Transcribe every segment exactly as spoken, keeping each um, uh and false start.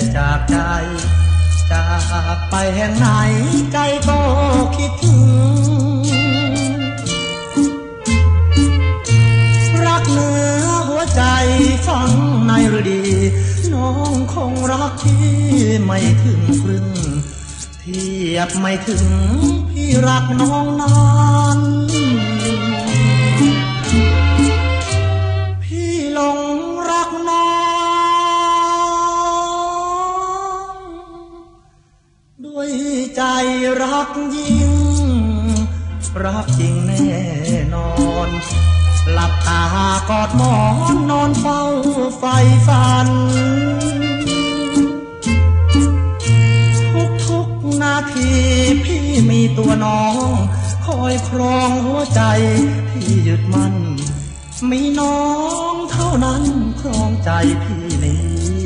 จากใจจากไปแห่งไหนใจก็คิดถึงรักเนื้อหัวใจฝังในฤดีน้องคงรักที่ไม่ถึงครึ่งเทียบไม่ถึงพี่รักน้องนานพี่หลงรักน้องด้วยใจรักยิ่งรักจริงแน่นอนหลับตากอดหมอนนอนเฝ้าไฟฝันทุกๆนาทีพี่มีตัวน้องคอยครองหัวใจที่ยึดมั่นมีน้องเท่านั้นครองใจพี่นี้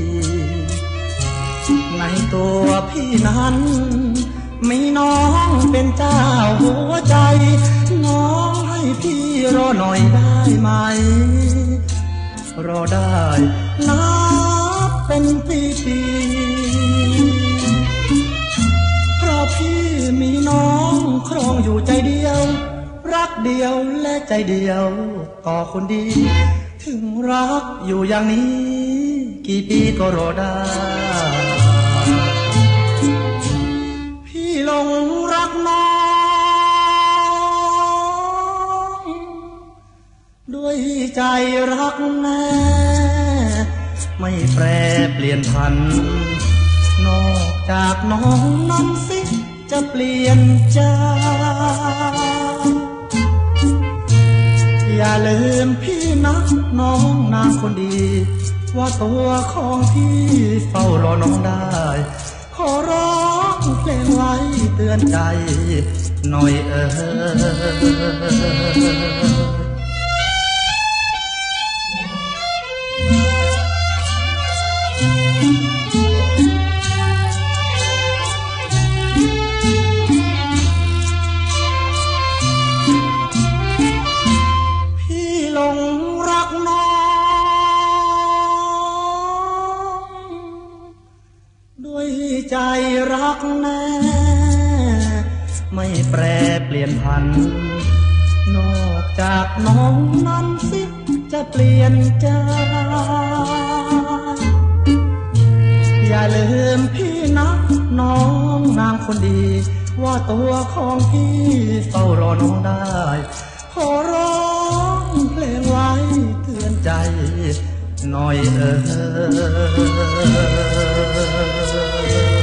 ในตัวพี่นั้นมีน้องเป็นเจ้าหัวใจน้องให้พี่รอหน่อยได้ไหมรอได้นับเป็นปีปีเพราะพี่มีน้องครองอยู่ใจเดียวรักเดียวและใจเดียวต่อคนดีถึงรักอยู่อย่างนี้กี่ปีก็รอได้พี่หลงรักน้องด้วยใจรักแน่ไม่แปรเปลี่ยนพันนอกจากน้องนั้นสิจะเปลี่ยนใจอย่าลืมพี่นักน้องนางคนดีว่าตัวของพี่เฝ้ารอน้องได้ขอร้องเพลงไว้เตือนใจหน่อยเออใจรักแน่ไม่แปรเปลี่ยนพันนอกจากน้องนั้นสิจะเปลี่ยนใจอย่าลืมพี่นักน้องนางคนดีว่าตัวของพี่เฝ้ารอน้องได้ขอร้องเพลงไว้เตือนใจหน่อยเออ